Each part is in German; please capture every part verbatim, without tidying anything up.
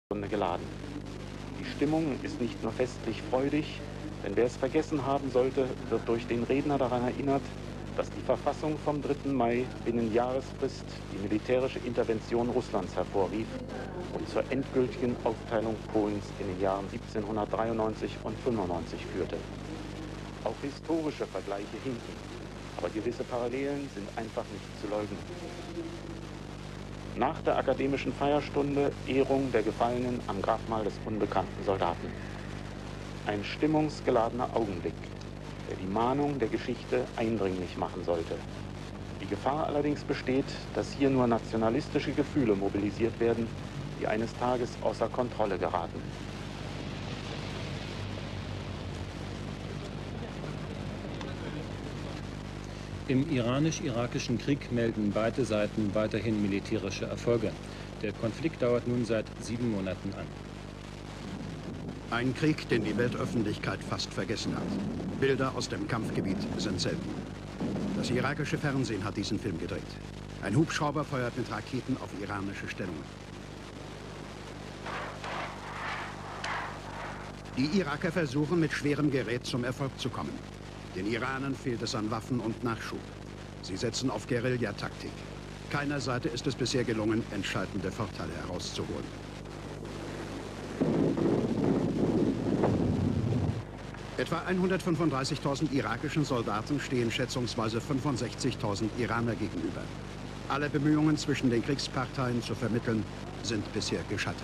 geladen. Die Stimmung ist nicht nur festlich freudig, denn wer es vergessen haben sollte, wird durch den Redner daran erinnert, dass die Verfassung vom dritten Mai binnen Jahresfrist die militärische Intervention Russlands hervorrief und zur endgültigen Aufteilung Polens in den Jahren siebzehnhundertdreiundneunzig und fünfundneunzig führte. Auch historische Vergleiche hinken, aber gewisse Parallelen sind einfach nicht zu leugnen. Nach der akademischen Feierstunde Ehrung der Gefallenen am Grabmal des unbekannten Soldaten. Ein stimmungsgeladener Augenblick, der die Mahnung der Geschichte eindringlich machen sollte. Die Gefahr allerdings besteht, dass hier nur nationalistische Gefühle mobilisiert werden, die eines Tages außer Kontrolle geraten. Im iranisch-irakischen Krieg melden beide Seiten weiterhin militärische Erfolge. Der Konflikt dauert nun seit sieben Monaten an. Ein Krieg, den die Weltöffentlichkeit fast vergessen hat. Bilder aus dem Kampfgebiet sind selten. Das irakische Fernsehen hat diesen Film gedreht. Ein Hubschrauber feuert mit Raketen auf iranische Stellungen. Die Iraker versuchen, mit schwerem Gerät zum Erfolg zu kommen. Den Iranern fehlt es an Waffen und Nachschub. Sie setzen auf Guerillataktik. Keiner Seite ist es bisher gelungen, entscheidende Vorteile herauszuholen. Etwa hundertfünfunddreißigtausend irakischen Soldaten stehen schätzungsweise fünfundsechzigtausend Iraner gegenüber. Alle Bemühungen zwischen den Kriegsparteien zu vermitteln, sind bisher gescheitert.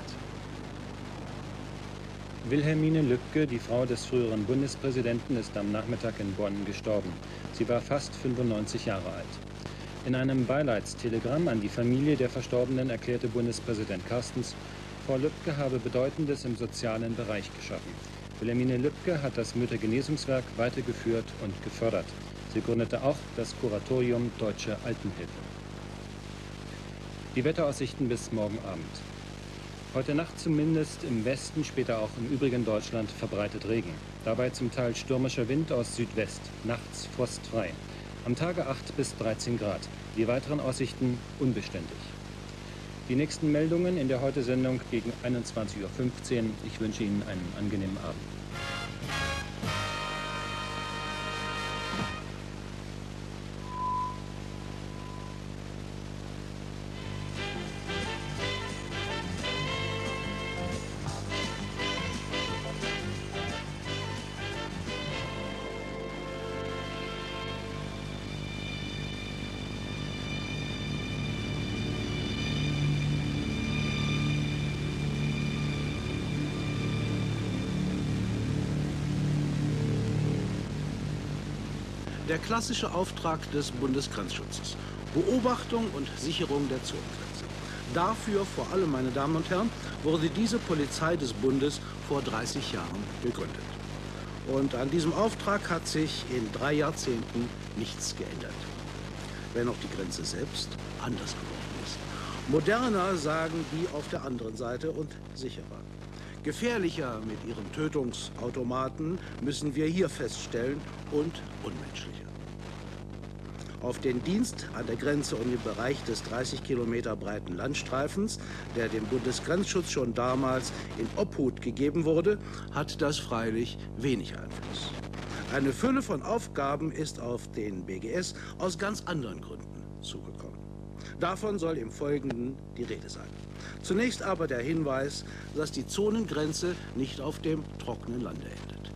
Wilhelmine Lübke, die Frau des früheren Bundespräsidenten, ist am Nachmittag in Bonn gestorben. Sie war fast fünfundneunzig Jahre alt. In einem Beileidstelegramm an die Familie der Verstorbenen erklärte Bundespräsident Carstens, Frau Lübke habe Bedeutendes im sozialen Bereich geschaffen. Wilhelmine Lübke hat das Müttergenesungswerk weitergeführt und gefördert. Sie gründete auch das Kuratorium Deutsche Altenhilfe. Die Wetteraussichten bis morgen Abend. Heute Nacht zumindest im Westen, später auch im übrigen Deutschland verbreitet Regen. Dabei zum Teil stürmischer Wind aus Südwest, nachts frostfrei. Am Tage acht bis dreizehn Grad. Die weiteren Aussichten unbeständig. Die nächsten Meldungen in der Heute-Sendung gegen einundzwanzig Uhr fünfzehn. Ich wünsche Ihnen einen angenehmen Abend. Der klassische Auftrag des Bundesgrenzschutzes. Beobachtung und Sicherung der Zonengrenze. Dafür vor allem, meine Damen und Herren, wurde diese Polizei des Bundes vor dreißig Jahren gegründet. Und an diesem Auftrag hat sich in drei Jahrzehnten nichts geändert. Wenn auch die Grenze selbst anders geworden ist. Moderner, sagen die auf der anderen Seite, und sicherer. Gefährlicher mit ihren Tötungsautomaten, müssen wir hier feststellen, und unmenschlicher. Auf den Dienst an der Grenze und im Bereich des dreißig Kilometer breiten Landstreifens, der dem Bundesgrenzschutz schon damals in Obhut gegeben wurde, hat das freilich wenig Einfluss. Eine Fülle von Aufgaben ist auf den B G S aus ganz anderen Gründen zugekommen. Davon soll im Folgenden die Rede sein. Zunächst aber der Hinweis, dass die Zonengrenze nicht auf dem trockenen Lande endet.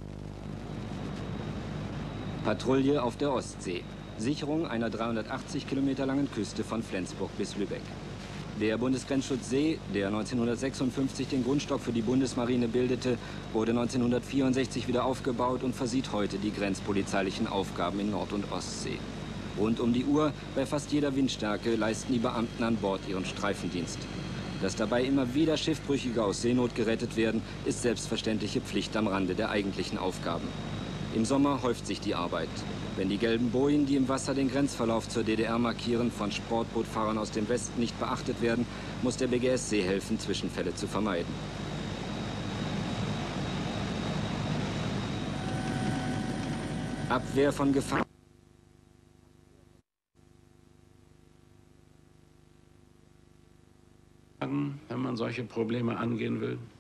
Patrouille auf der Ostsee. Sicherung einer dreihundertachtzig Kilometer langen Küste von Flensburg bis Lübeck. Der Bundesgrenzschutz See, der neunzehnhundertsechsundfünfzig den Grundstock für die Bundesmarine bildete, wurde neunzehnhundertvierundsechzig wieder aufgebaut und versieht heute die grenzpolizeilichen Aufgaben in Nord- und Ostsee. Rund um die Uhr, bei fast jeder Windstärke, leisten die Beamten an Bord ihren Streifendienst. Dass dabei immer wieder Schiffbrüchige aus Seenot gerettet werden, ist selbstverständliche Pflicht am Rande der eigentlichen Aufgaben. Im Sommer häuft sich die Arbeit. Wenn die gelben Bojen, die im Wasser den Grenzverlauf zur D D R markieren, von Sportbootfahrern aus dem Westen nicht beachtet werden, muss der B G S See helfen, Zwischenfälle zu vermeiden. Abwehr von Gefahren. Wenn man man solche Probleme angehen will?